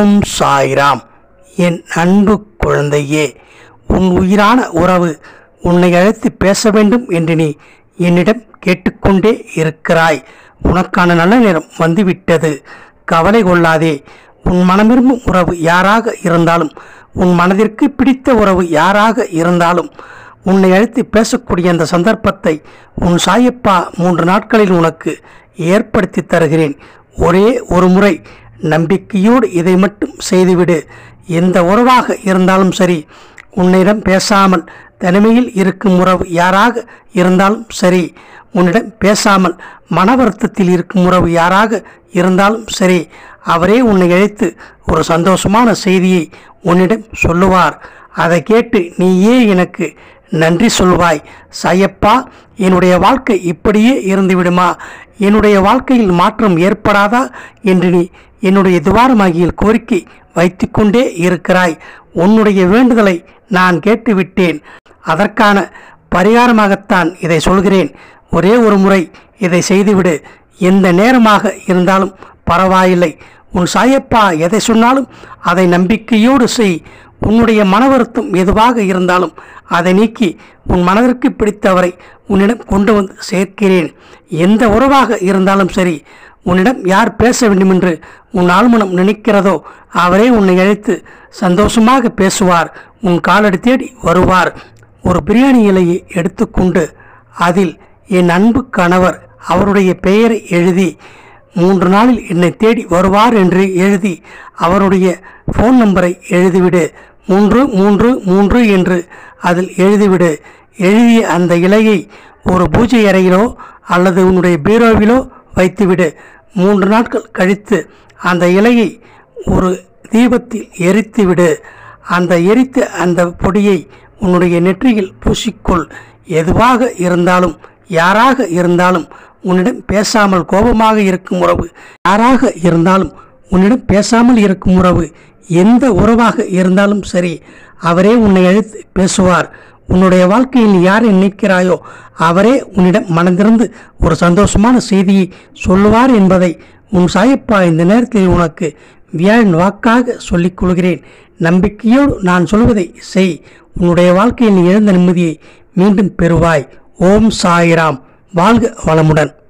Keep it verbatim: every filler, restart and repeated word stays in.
ஓம் சாய்ராம். என் அன்பு குழந்தையே, உன் உயிரான உறவு உன்னை அழைத்து பேச வேண்டும் என்று நீ என்னிடம் கேட்டுக்கொண்டே இருக்கிறாய். உனக்கான நல்ல நேரம் வந்துவிட்டது. கவலை கொள்ளாதே. உன் மனமிரும்பும் உறவு யாராக இருந்தாலும், உன் மனதிற்கு பிடித்த உறவு யாராக இருந்தாலும் உன்னை அழைத்து பேசக்கூடிய அந்த சந்தர்ப்பத்தை உன் சாயப்பா மூன்று நாட்களில் உனக்கு ஏற்படுத்தி தருகிறேன். ஒரே ஒரு முறை நம்பிக்கையோடு இதை மட்டும் செய்துவிடு. எந்த உறவாக இருந்தாலும் சரி, உன்னிடம் பேசாமல் தனிமையில் இருக்கும் உறவு யாராக இருந்தாலும் சரி, உன்னிடம் பேசாமல் மன வருத்தத்தில் இருக்கும் உறவு யாராக இருந்தாலும் சரி, அவரே உன்னை அழைத்து ஒரு சந்தோஷமான செய்தியை உன்னிடம் சொல்லுவார். அதை கேட்டு நீயே எனக்கு நன்றி சொல்வாய். சாயப்பா, என்னுடைய வாழ்க்கை இப்படியே இருந்துவிடுமா, என்னுடைய வாழ்க்கையில் மாற்றம் ஏற்படாதா என்று நீ என்னுடைய துவாரமாகியில் கோரிக்கை வைத்து கொண்டே இருக்கிறாய். உன்னுடைய வேண்டுதலை நான் கேட்டுவிட்டேன். அதற்கான பரிகாரமாகத்தான் இதை சொல்கிறேன். ஒரே ஒரு முறை இதை செய்துவிடு. எந்த நேரமாக இருந்தாலும் பரவாயில்லை. உன் சாயப்பா எதை சொன்னாலும் அதை நம்பிக்கையோடு செய். உன்னுடைய மன வருத்தம் எதுவாக இருந்தாலும் அதை நீக்கி உன் மனதிற்கு பிடித்தவரை உன்னிடம் கொண்டு வந்து சேர்க்கிறேன். எந்த உறவாக இருந்தாலும் சரி, உன்னிடம் யார் பேச வேண்டுமென்று உன் ஆழ்மனம் நினைக்கிறதோ அவரே உன்னை அழைத்து சந்தோஷமாக பேசுவார். உன் காலடி தேடி வருவார். ஒரு பிரியாணி இலையை எடுத்துக்கொண்டு அதில் என் அன்பு கணவர் அவருடைய பெயரை எழுதி, மூன்று நாளில் என்னை தேடி வருவார் என்று எழுதி அவருடைய ஃபோன் நம்பரை எழுதிவிடு. மூன்று மூன்று மூன்று என்று அதில் எழுதிவிடு. எழுதிய அந்த இலையை ஒரு பூஜை அறையிலோ அல்லது உன்னுடைய பீரோவிலோ வைத்துவிடு. மூன்று நாட்கள் கழித்து அந்த இலையை ஒரு தீபத்தில் எரித்துவிடு. அந்த எரித்த அந்த பொடியை உன்னுடைய நெற்றியில் பூசிக்கொள். எதுவாக இருந்தாலும் யாராக இருந்தாலும் உன்னிடம் பேசாமல் கோபமாக இருக்கும் உறவு யாராக இருந்தாலும் உன்னிடம் பேசாமல் இருக்கும் உறவு எந்த உறவாக இருந்தாலும் சரி, அவரே உன்னை அழைத்து பேசுவார். உன்னுடைய வாழ்க்கையில் யாரை நினைக்கிறாயோ அவரே உன்னிடம் மனதிருந்து ஒரு சந்தோஷமான செய்தியை சொல்லுவார் என்பதை உன் சாயப்பா இந்த நேரத்தில் உனக்கு வியாழன் வாக்காக சொல்லிக் கொள்கிறேன். நம்பிக்கையோடு நான் சொல்வதை செய். உன்னுடைய வாழ்க்கையில் நீ இழந்த நிம்மதியை மீண்டும் பெறுவாய். ஓம் சாய்ராம். வாழ்க வளமுடன்.